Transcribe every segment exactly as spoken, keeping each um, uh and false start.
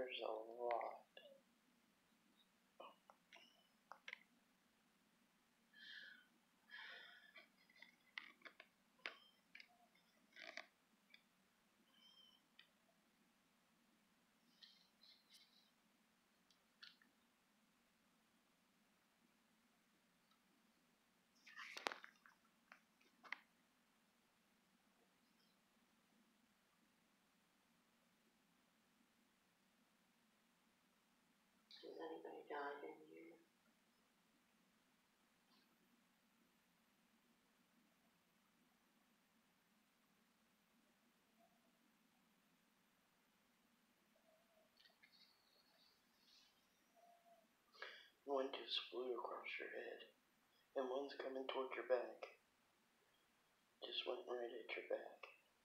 There's a lot. Has anybody died in here? One just flew across your head, and one's coming towards your back. Just went right at your back.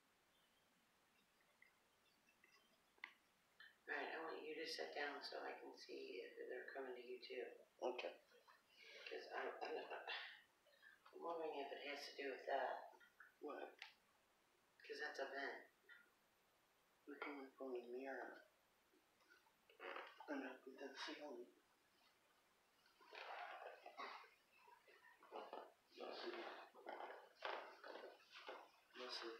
Alright, I want you to sit down so I can see if they're coming to you too. Okay. Because I, I, I'm wondering if it has to do with that. What? Because that's a vent. They're coming from the mirror. And up in the ceiling. Let's see. Let's see.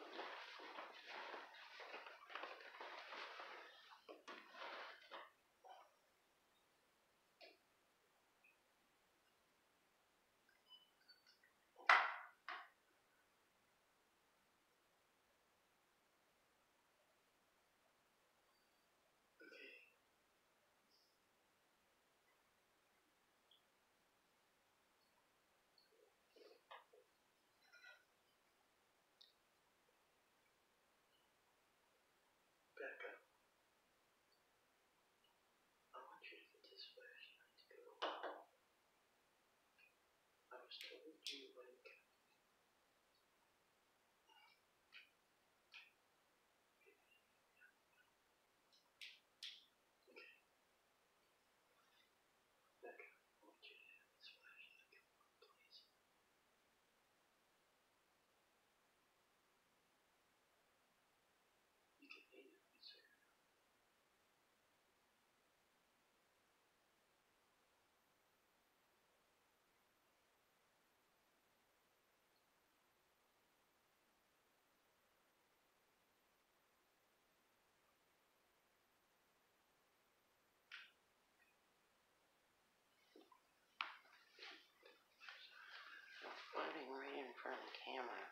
Back up. I want you to get this flashlight to go. I was told you when you got back up. I want you to have this flashlight go on, please. You can hang it right there. Floating right in front of the camera.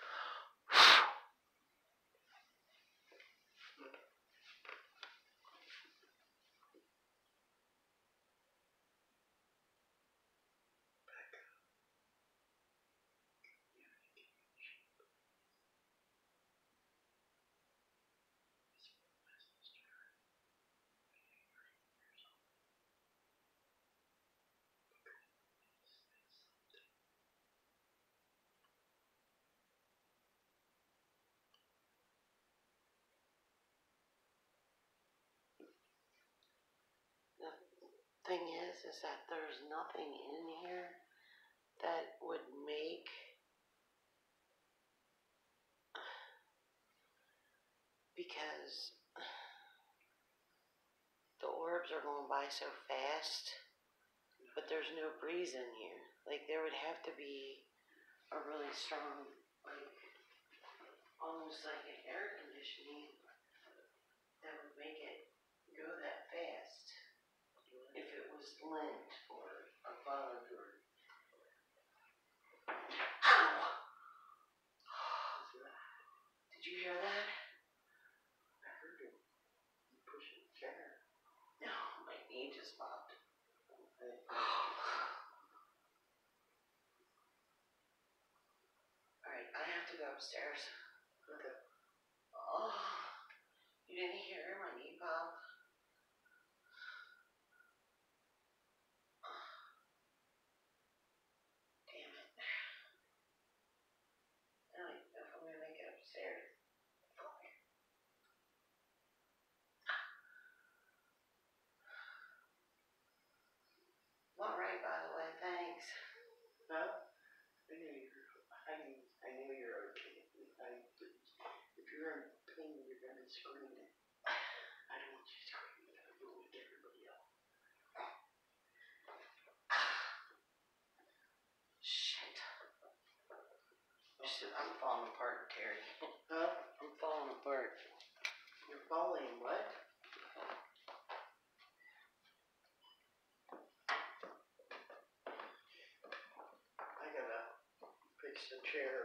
The thing is, is that there's nothing in here that would make because the orbs are going by so fast, but there's no breeze in here. Like there would have to be a really strong, like almost like an air conditioning that would make it go that fast. If it was lent or a bug or ow! Did you hear that? I heard him. You pushing the chair. No, my knee just popped. Hey. Alright, I have to go upstairs. Okay. Oh, you didn't hear my knee pop? Damn it. I don't even know if I'm gonna make it upstairs. I'm alright, by the way, thanks. Huh? I knew you were, I knew, I knew you were okay. I, if you're in pain, you're gonna scream it. I don't want you screaming. Shit, I'm falling apart, Terry. Huh? I'm falling apart. You're falling what? I gotta fix the chair.